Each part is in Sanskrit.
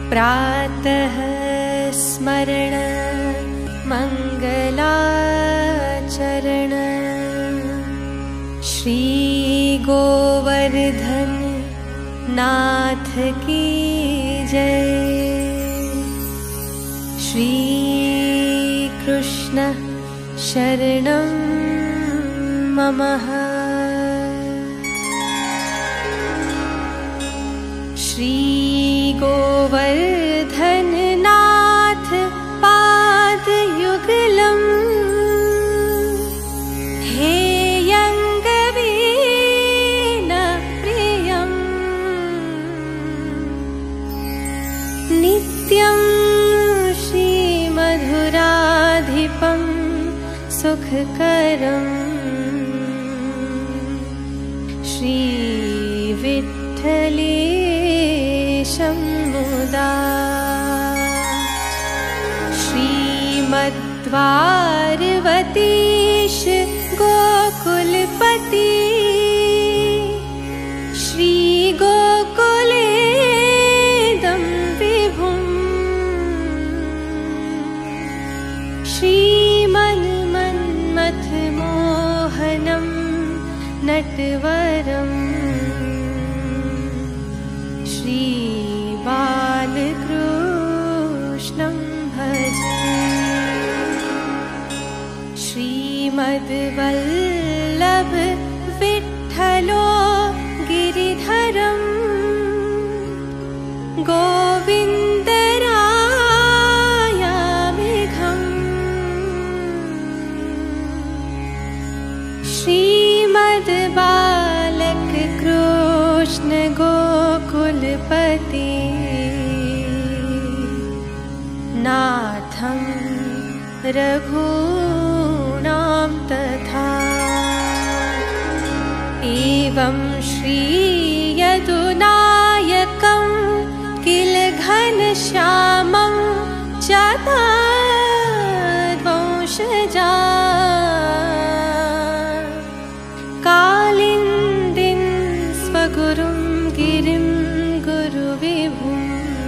प्रातः स्मरण मंगलाचरण श्री गोवर्धन नाथ की जय। श्री कृष्ण शरणं ममः। श्री गोवर्धन नाथ पादयुगलम् हेयंगवेन प्रियम् नित्यं श्रीमधुराधिपं सुखकरम् श्रीविठ्ठलेशं मुदा। श्रीमद्पार्वतीश गोकुलपति श्रीगोकुलेदं विभुम् श्रीमन्मथमोहनं नटवरम् श्रीबालकृष्णं भजे। श्रीमद्वल्लभ विठ्ठलो गिरिधरम् गोविन्दरायामिघम् श्रीमद्बालकृष्ण गोकुलपति नाथं रघूणां तथा। एवं श्री यदुनायकं किल घनश्यामं चतुर्वंशजा कालिन्दीं स्वगुरुं गिरिं गुरुविभुं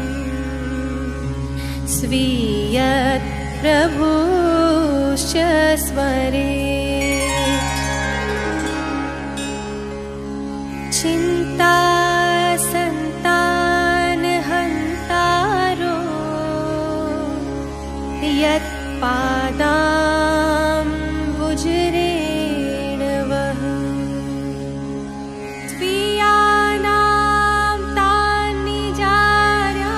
स्वीयत् प्रभुश्च स्मरे। चिन्ता सन्तानहन्तारो यत्पादाम्बुजरेण वः स्वीयानां तानि जार्या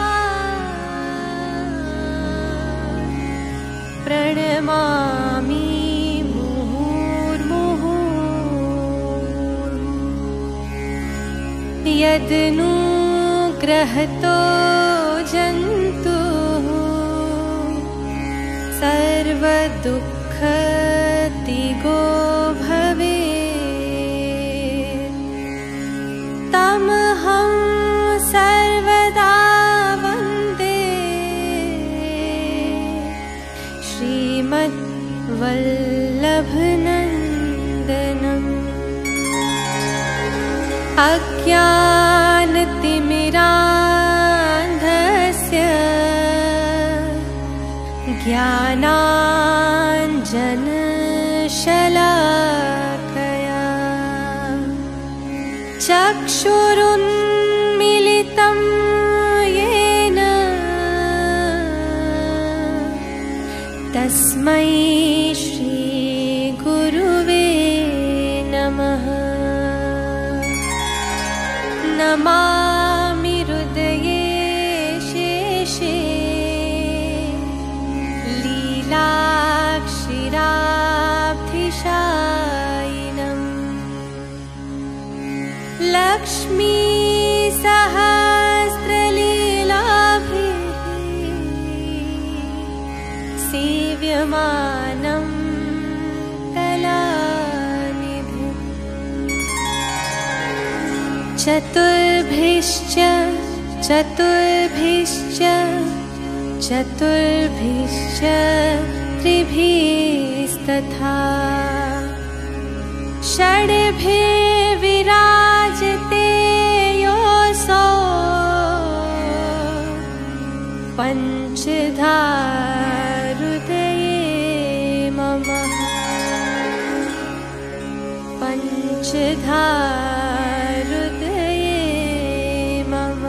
प्रणमामि मुहुर्मुहुः। यदनुग्रहतो जन्तुः सर्वदुःखतिगो भवेत् तमहं सर्वदा वन्दे श्रीमद्वल्लभनन्दनम्। अज्ञानतिमिरान्धस्य ज्ञानाञ्जनशलाकया चक्षुरुन्मीलितं येन तस्मै श्रीगुरुवे नमः। नमामि हृदये शेषे लीलाक्षिराब्धिशायिनम् लक्ष्मी सहस्रलीलाभिः सेव्यमानं कलानिधिम्। चतुर्भिश्च चतुर्भिश्च चतुर्भिश्च त्रिभिस्तथा षड्भिर्विराजते योऽसौ हृदये मम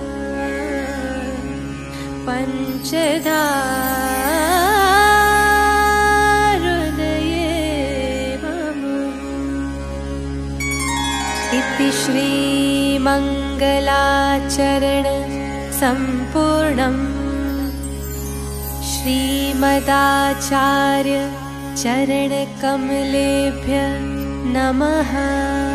पंचधा हृदये मम। इति श्रीमङ्गलाचरण सम्पूर्णम्। श्रीमदाचार्य चरणकमलेभ्यः नमः।